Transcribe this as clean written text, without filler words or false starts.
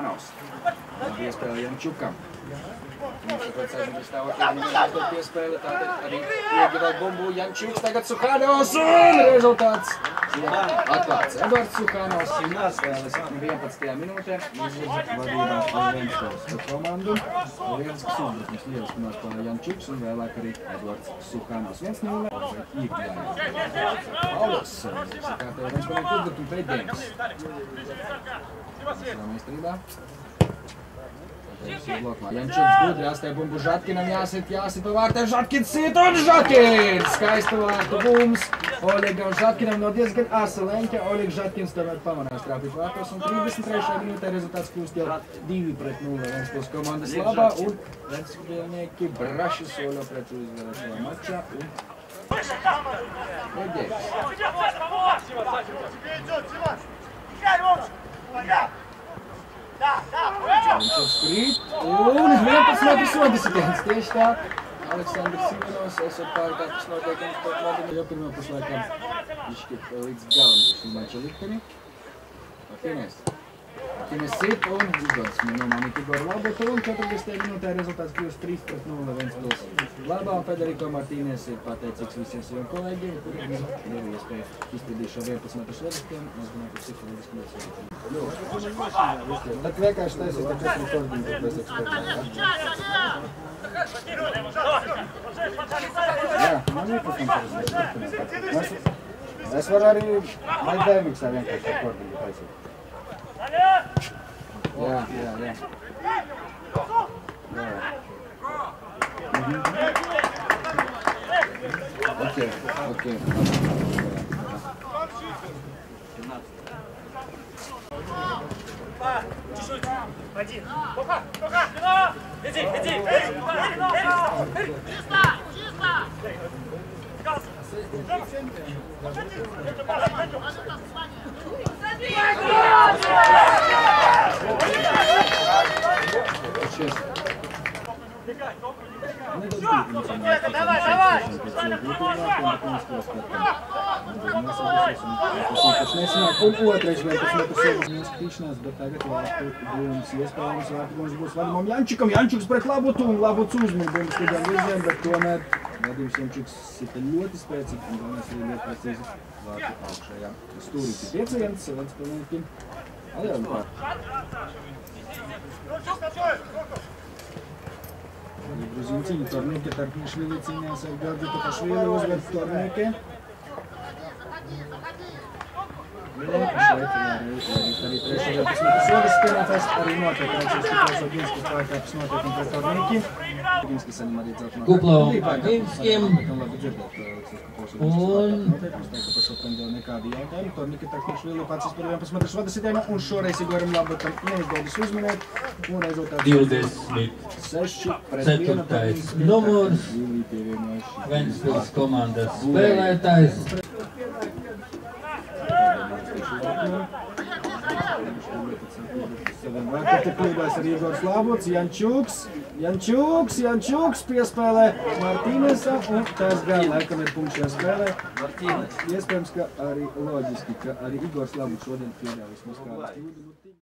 Suhanovs. Piespēle Jančukam. Viņš pēc aizmības stāvokļa piespēle, tātad arī iegādāt bumbu Jančuks, tagad Suhanovs un rezultāts atklāts. Eduards Suhanovs 11. minūtē izvirza vadībā Ventspils komandu. Viens uzbrukums liels panāca Jančuks un vēlāk arī Eduards Suhanovs. 1-0 Īgļājā. Paulis sakārtēja Ventspilī uzbrukumu pēdējums. Meistarībā. Jančuks gudri atstāja bumbu Žatkinam, jāsit pa vārtēm, Žatkins sit un Žatkins! Skaista vārtu bumbs Olegam Žatkinam no diezgan asa leņķa. Olegs Žatkins tomēr pamanās trāpīt vārtos un 33. minūtē rezultāts kļūst jau 2-0 Ventspils komandas labā un Ventspilnieki braši soļo pret uzvaru šajā mačā un Jančuks krīt un 11 sodisitiens. Tieši tā, Aleksandrs Simonovs esot pārkārtas noteikums pat labi, jo pirmā puslaikam izšķirt līdz galam šī mača likteni. Martīnes sit un uzdodas nomanīt Igoru Labotovu un 40. minūtē rezultāts kļūst 3-0 Ventspils labā un Federico Martīnes ir pateicīgs visiem saviem kolēģiem, kuriem ir iespēja izpildīt šo 11 metru svedistiem. Es domāju, ka psiholoģiski ļoti svarīgi. Так vienkārši taisīt tāpēc rekordingu, tāpēc ekspertā, jā? Man ir protams, es varu arī Mike Davidsā vienkārši rekordingu taisīt. Jā. Окей. Чуть-чуть. Один. Пока. Иди. Чисто. Давай! Un otrais vēl pēc metru sevis neskatīšanās, bet tagad vārtu būmas iespējams vārtu mums būs vadamam Jančukam. Jančuks pret Labotu un Labots uzmīja būmas lidām virzienu, bet tomēr vadījums Jančuks sita ļoti spēcīgi un galvenais arī ļoti precīzi vārtu augšējā. Stūrīti 5-1, Ventspilniekiem Aljāvi pār. Gruzīni cīņa Tornieke, Tarknišvili cīnījās ar Georgi Tokašvili, uzvar Tornieke. Šeit arī trešajā pusmetru sodas pienācās arī notiek Aleksis Oginskis pārkāpjas notiekumi pret Tornieki. Oginskis saņem arī celšanās. Kuplo Oginskim. Labi dzirdēt, noteikums, tā ka par šo pendēlu nekādi jautājumi. Tornieke Tarknišvili pats par 11 metru sodas sitienu un šoreiz Igoram Labotam neizdodas uzminēt. Un rezultāts 26 pret 1. numurs. Ventspils komandas spēlētājs. Vakar te kļūdās arī Igors Labots, Jančuks piespēlē Martīnesa un tās gan laikam ir punkts šajā spēlē. Iespējams, ka arī loģiski, ka arī Igors Labots šodien pieļāvis mums kādas kļūdu.